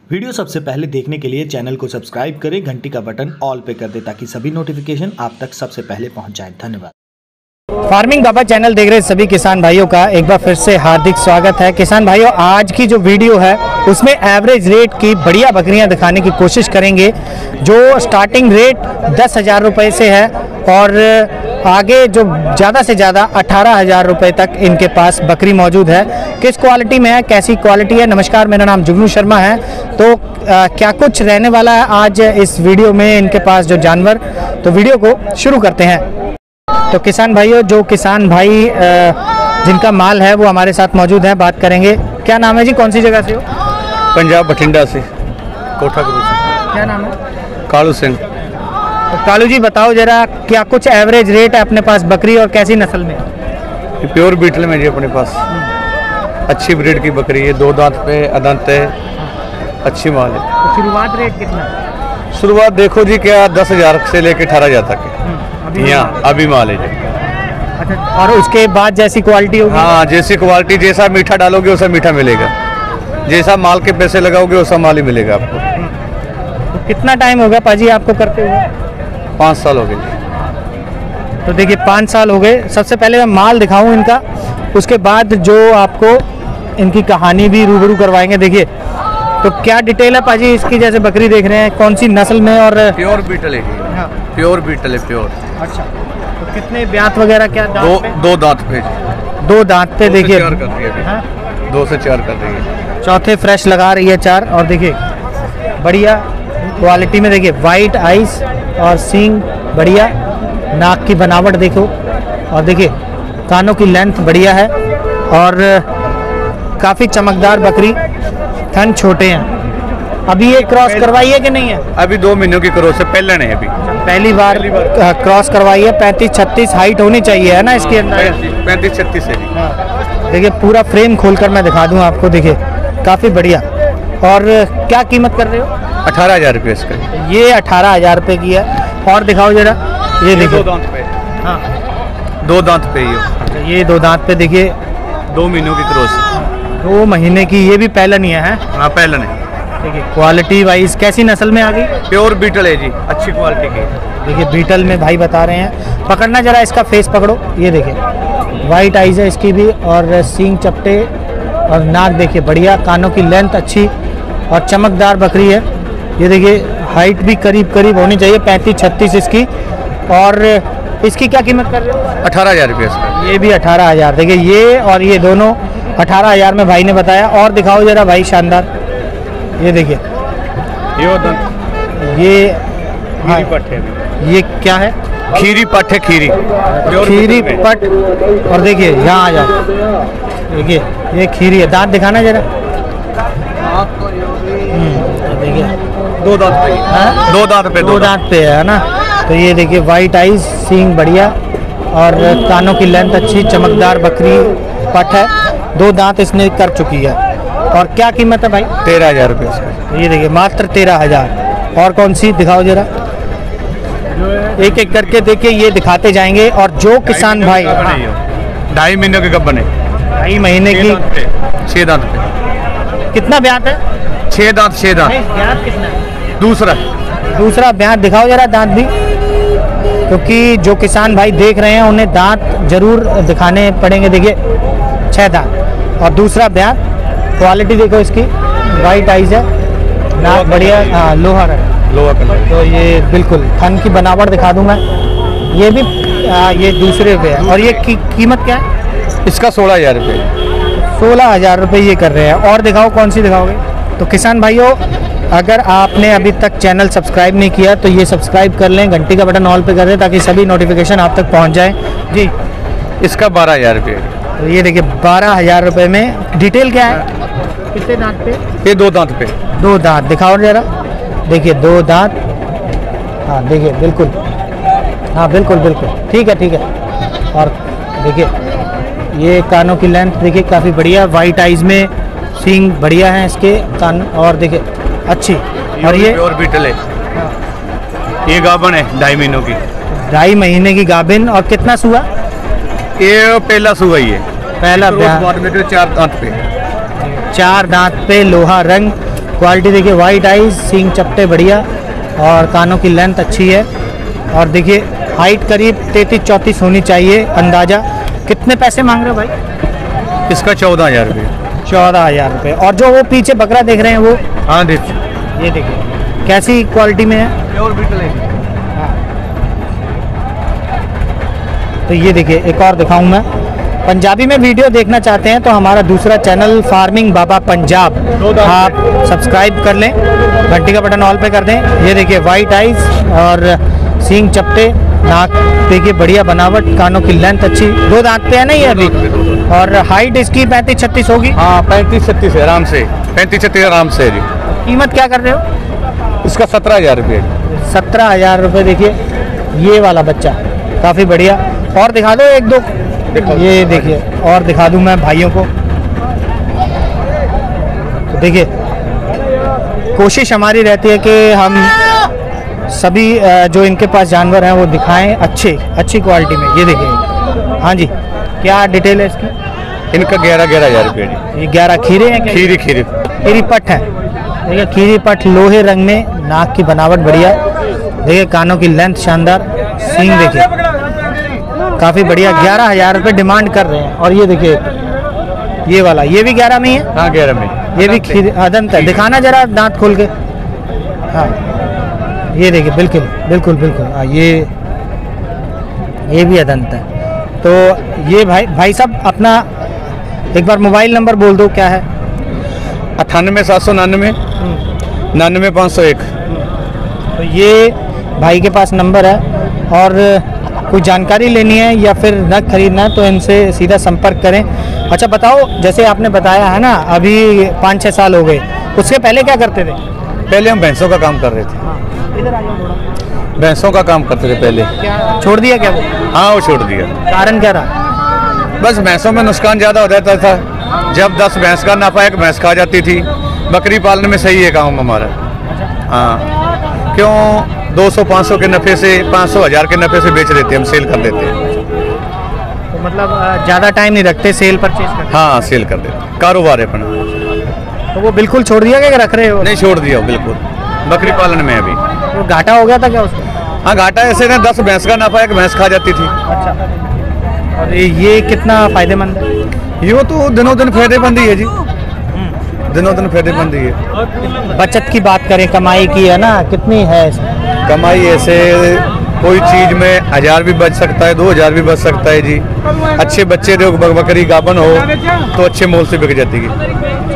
Video सबसे पहले देखने के लिए चैनल को सब्सक्राइब करें, घंटी का बटन ऑल पे कर दें ताकि सभी नोटिफिकेशन आप तक सबसे पहले पहुंच जाएं। धन्यवाद। फार्मिंग बाबा चैनल देख रहे सभी किसान भाइयों का एक बार फिर से हार्दिक स्वागत है। किसान भाइयों, आज की जो वीडियो है उसमें एवरेज रेट की बढ़िया बकरियां दिखाने की कोशिश करेंगे। जो स्टार्टिंग रेट 10,000 रुपये से है और आगे जो ज़्यादा से ज़्यादा 18,000 रुपये तक इनके पास बकरी मौजूद है। किस क्वालिटी में है, कैसी क्वालिटी है। नमस्कार, मेरा नाम जुगनू शर्मा है। तो क्या कुछ रहने वाला है आज इस वीडियो में इनके पास जो जानवर, तो वीडियो को शुरू करते हैं। तो किसान भाइयों, जो किसान भाई जिनका माल है वो हमारे साथ मौजूद है, बात करेंगे। क्या नाम है जी, कौन सी जगह से हो? पंजाब बठिंडा से, कोठा गुरु से। क्या नाम है? कालू सिंह। तो कालू जी बताओ जरा, क्या कुछ एवरेज रेट है अपने पास बकरी और कैसी नस्ल में? प्योर बीटल में जी अपने पास अच्छी ब्रीड की बकरी है, 2 दांत पे अदंत है, अच्छी माल है। तो शुरुआत रेट कितना? शुरुआत देखो जी, क्या 10,000 से लेकर 18,000 तक है यहाँ अभी माल है जी। अच्छा, और उसके बाद जैसी क्वालिटी होगी? हाँ, जैसी क्वालिटी, जैसा मीठा डालोगे वैसा मीठा मिलेगा, जैसा माल के पैसे लगाओगे वैसा माल ही मिलेगा आपको। तो कितना टाइम होगा पाजी आपको करते हुए? 5 साल हो गए। तो देखिए 5 साल हो गए। सबसे पहले मैं माल दिखाऊं इनका, उसके बाद जो आपको इनकी कहानी भी रूबरू करवाएंगे। देखिए तो क्या डिटेल है पाजी इसकी, जैसे बकरी देख रहे हैं, कौन सी नस्ल में? और प्योर बीटल है। हाँ, प्योर बीटल है, प्योर। अच्छा, तो कितने ब्यात वगैरह क्या? 2 दांत पे। 2 दांत पे देखिए, 2 से 4 कर रही है। 2 से 4 कर रही है, चौथे फ्रेश लगा रही है 4। और देखिए बढ़िया क्वालिटी में, देखिए वाइट आइस और सींग बढ़िया, नाक की बनावट देखो, और देखिए कानों की लेंथ बढ़िया है और काफ़ी चमकदार बकरी। थन छोटे हैं। अभी ये क्रॉस करवाई है कि नहीं है? अभी 2 महीनों की क्रॉस है, पहले नहीं, अभी पहली बार क्रॉस करवाई है। 35-36 हाइट होनी चाहिए है ना इसके अंदर? 35-36 है। देखिए पूरा फ्रेम खोलकर मैं दिखा दूं आपको, देखिए काफ़ी बढ़िया। और क्या कीमत कर रहे हो? 18,000 रुपये इसका। ये 18,000 रुपये की है। और दिखाओ जरा, ये देखो 2 दांत पे। हाँ, 2 दांत पे ये। ये 2 दांत पे देखिए, 2 महीनों की क्रॉस। 2 महीने की। ये भी पहला नहीं है? हाँ, पहले नहीं। देखिए क्वालिटी वाइज कैसी नस्ल में आ गई? प्योर बीटल है जी, अच्छी क्वालिटी की। देखिए बीटल में भाई बता रहे हैं। पकड़ना जरा इसका फेस पकड़ो, ये देखिए वाइट आइज है इसकी भी, और सींग चपटे और नाक देखिए बढ़िया, कानों की लेंथ अच्छी और चमकदार बकरी है। ये देखिए हाइट भी करीब करीब होनी चाहिए, 35-36 इसकी। और इसकी क्या कीमत कर रहे हो? 18,000 रुपये इसका। ये भी 18,000। देखिए ये और ये दोनों 18,000 में भाई ने बताया। और दिखाओ जरा भाई, शानदार। ये देखिए ये हाँ, पट है। ये क्या है? खीरी पट है, खीरी पट। और देखिए यहाँ आ जाओ, देखिए ये खीरी है। दांत दिखाना जरा। देखिए 2 दांत पे। हाँ? 2 दांत पे। 2 दांत पे है ना। तो ये देखिए वाइट आइज, सींग बढ़िया और कानों की लेंथ अच्छी, चमकदार बकरी पट है। 2 दांत इसने कर चुकी है। और क्या कीमत है भाई? 13,000 रुपये इसका। ये देखिए मात्र 13,000। और कौन सी दिखाओ जरा, एक एक करके देखिए ये दिखाते जाएंगे। और जो किसान भाई 2.5 महीने के कब बने? 2.5 महीने की। 6 दांत पे। कितना ब्यात है? 6 दांत। 6 दांत। ब्यात कितना है? दूसरा ब्यात दिखाओ जरा, दांत भी, क्योंकि जो किसान भाई देख रहे हैं उन्हें दांत जरूर दिखाने पड़ेंगे। देखिए 6 दांत और दूसरा ब्यात। क्वालिटी देखो इसकी, वाइट आइज है, नाक बढ़िया, हाँ लोहा कलर। तो ये बिल्कुल थन की बनावट दिखा दूं मैं। ये भी ये दूसरे पे है। और ये कीमत क्या है इसका? 16,000 रुपये। 16,000 रुपये ये कर रहे हैं। और दिखाओ, कौन सी दिखाओगे? तो किसान भाइयों, अगर आपने अभी तक चैनल सब्सक्राइब नहीं किया तो ये सब्सक्राइब कर लें, घंटी का बटन ऑल पे कर दें ताकि सभी नोटिफिकेशन आप तक पहुंच जाए जी। इसका 12,000 रुपये। तो ये देखिए 12,000 रुपये में। डिटेल क्या है? कितने दांत पे? ये 2 दांत पे। 2 दांत दिखाओ जरा। देखिए 2 दांत। हाँ देखिए बिल्कुल, हाँ बिल्कुल बिल्कुल ठीक है। और देखिए ये कानों की लेंथ देखिए काफ़ी बढ़िया, वाइट आइज में, सींग बढ़िया है इसके कान, और देखिए अच्छी। और ये प्योर बीटल है। ये गाभन है 2.5 महीनों की। 2.5 महीने की गाभिन। और कितना सुआ? ये पहला सुआ ही है, पहला। 4 दांत पे, लोहा रंग, क्वालिटी देखिए, वाइट आईज, सींग चपटे बढ़िया और कानों की लेंथ अच्छी है। और देखिए हाइट करीब 33-34 होनी चाहिए अंदाज़ा। कितने पैसे मांग रहे हो भाई? इसका 14,000 रुपये। 14,000 रुपये। और जो वो पीछे बकरा देख रहे हैं वो? हाँ देखिए, ये देखिए कैसी क्वालिटी में है? प्योर बीटल है। तो ये देखिए एक और दिखाऊं मैं। पंजाबी में वीडियो देखना चाहते हैं तो हमारा दूसरा चैनल फार्मिंग बाबा पंजाब आप सब्सक्राइब कर लें, घंटी का बटन ऑल पे कर दें। ये देखिए वाइट आइज और सींग चपटे, नाक देखिए बढ़िया बनावट, कानों की लेंथ अच्छी, 2 दांत पे है ना ये अभी। और हाइट इसकी 35-36 होगी। हाँ 35-36 आराम से, 35-36 आराम से जी। कीमत क्या कर रहे हो? इसका 17,000 रुपये। 17,000 रुपये। देखिए ये वाला बच्चा काफ़ी बढ़िया। और दिखा दो 1-2। ये देखिए और दिखा दूं मैं भाइयों को। तो देखिए कोशिश हमारी रहती है कि हम सभी जो इनके पास जानवर हैं वो दिखाएं अच्छी क्वालिटी में। ये देखिए, हाँ जी, क्या डिटेल है इसकी? इनका 11,000 रुपये जी। ये 11 खीरे हैं क्या? खीरी पट है। देखिए खीरी पट लोहे रंग में, नाक की बनावट बढ़िया, देखिए कानों की लेंथ शानदार, सींग देखिए काफ़ी बढ़िया। 11,000 रुपये डिमांड कर रहे हैं। और ये देखिए ये वाला, ये भी 11 में ही है। हाँ 11 में, ये भी खीर अदंत है। दिखाना जरा दांत खोल के। हाँ ये देखिए बिल्कुल हाँ ये भी अदंत है। तो ये भाई साहब अपना एक बार मोबाइल नंबर बोल दो, क्या है? 98-799 99-501। तो ये भाई के पास नंबर है। और कोई जानकारी लेनी है या फिर नग खरीदना है तो इनसे सीधा संपर्क करें। अच्छा बताओ, जैसे आपने बताया है ना अभी 5-6 साल हो गए, उससे पहले क्या करते थे? पहले हम भैंसों का काम कर रहे थे। इधर आ जाओ थोड़ा। भैंसों का काम करते थे पहले। क्या छोड़ दिया क्या वो? हाँ वो छोड़ दिया। कारण क्या रहा? बस भैंसों में नुकसान ज़्यादा हो जाता था। जब 10 भैंस का नफा एक भैंस खा जाती थी। बकरी पालने में सही है काम हमारा। हाँ क्यों 200-500 के नफ़े से 500-1000 के नफ़े से बेच देते, हम सेल कर देते हैं। तो मतलब ज़्यादा टाइम नहीं रखते, सेल परचेज करते? हाँ सेल कर देते, कारोबार है अपना। तो वो बिल्कुल छोड़ दिया क्या रख रहे हो? नहीं छोड़ दिया बिल्कुल, बकरी पालन में अभी। तो घाटा हो गया था क्या उसमें? हाँ घाटा ऐसे ना, 10 भैंस का नफा एक भैंस खा जाती थी। अच्छा। और ये कितना फायदेमंद है? ये तो दिनों दिन फायदेमंद ही है जी, दिनों दिन फायदेमंद ही है। बचत की बात करें, कमाई की है ना, कितनी है इसमें? कमाई ऐसे कोई चीज़ में 1000 भी बच सकता है, 2000 भी बच सकता है जी। अच्छे बच्चे जो बकरी गाभन हो तो अच्छे मोल से बिक जाती है।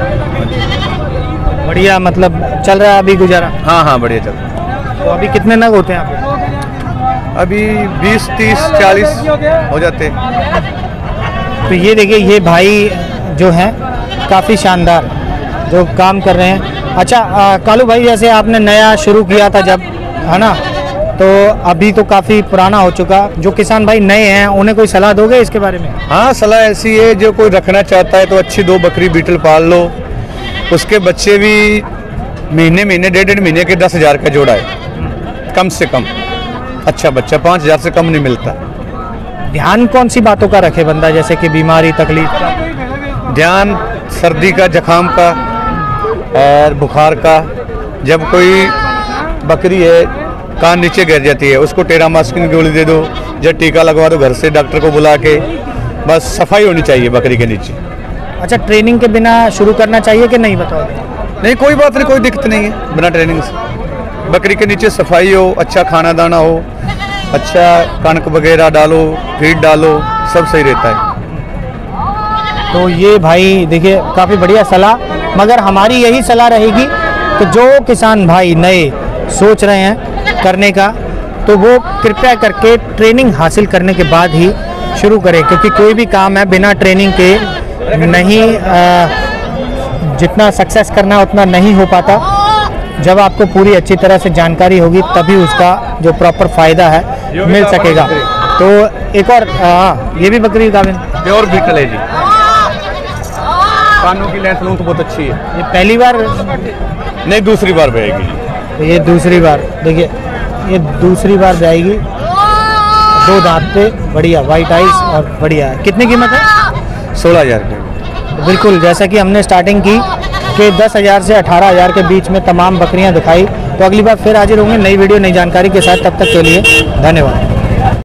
बढ़िया, मतलब चल रहा है अभी गुजारा? हाँ बढ़िया चल रहा है। तो अभी कितने नग होते हैं आप? अभी 20, 30, 40 हो जाते हैं। तो ये देखिए ये भाई जो हैं काफ़ी शानदार जो काम कर रहे हैं। अच्छा कालू भाई, जैसे आपने नया शुरू किया था जब, है ना, तो अभी तो काफ़ी पुराना हो चुका। जो किसान भाई नए हैं उन्हें कोई सलाह दोगे इसके बारे में? हाँ सलाह ऐसी है, जो कोई रखना चाहता है तो अच्छी 2 बकरी बीटल पाल लो। उसके बच्चे भी महीने 1.5 महीने के 10,000 का जोड़ा है कम से कम। अच्छा बच्चा 5,000 से कम नहीं मिलता। ध्यान कौन सी बातों का रखे बंदा, जैसे कि बीमारी तकलीफ का? ध्यान सर्दी का, जुकाम का और बुखार का। जब कोई बकरी है कान नीचे गिर जाती है, उसको टेरामास्किन की गोली दे दो, जब टीका लगवा दो घर से डॉक्टर को बुला के। बस सफाई होनी चाहिए बकरी के नीचे। अच्छा, ट्रेनिंग के बिना शुरू करना चाहिए कि नहीं, बताओ? नहीं कोई बात नहीं, कोई दिक्कत नहीं है बिना ट्रेनिंग से। बकरी के नीचे सफाई हो, अच्छा खाना दाना हो, अच्छा कणक वगैरह डालो, फीड डालो, सब सही रहता है। तो ये भाई देखिए काफ़ी बढ़िया सलाह। मगर हमारी यही सलाह रहेगी कि जो किसान भाई नए सोच रहे हैं करने का, तो वो कृपया करके ट्रेनिंग हासिल करने के बाद ही शुरू करें, क्योंकि कोई भी काम है बिना ट्रेनिंग के नहीं, जितना सक्सेस करना है उतना नहीं हो पाता। जब आपको पूरी अच्छी तरह से जानकारी होगी तभी उसका जो प्रॉपर फ़ायदा है मिल सकेगा। तो एक और ये भी बकरी गाभिन प्योर बीटल है जी, कानों की लेंथ तो बहुत अच्छी है। ये पहली बार नहीं दूसरी बार बहेगी जी। तो ये दूसरी बार, देखिए ये दूसरी बार जाएगी, 2 दांत पे, बढ़िया वाइट आइज और बढ़िया। कितनी कीमत है? 16,000 रुपये। बिल्कुल जैसा कि हमने स्टार्टिंग की कि 10,000 से 18,000 के बीच में तमाम बकरियां दिखाई। तो अगली बार फिर हाजिर होंगे नई वीडियो नई जानकारी के साथ, तब तक के लिए धन्यवाद।